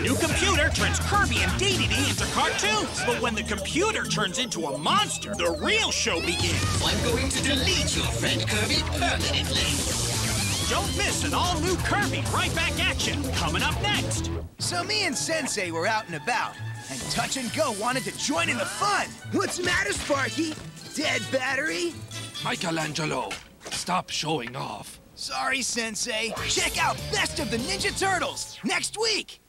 new computer turns Kirby and Dedede into cartoons. But when the computer turns into a monster, the real show begins. I'm going to delete your friend Kirby permanently. Don't miss an all-new Kirby Right Back action coming up next. So me and Sensei were out and about, and Touch and Go wanted to join in the fun. What's the matter, Sparky? Dead battery? Michelangelo, stop showing off. Sorry, Sensei. Check out Best of the Ninja Turtles next week.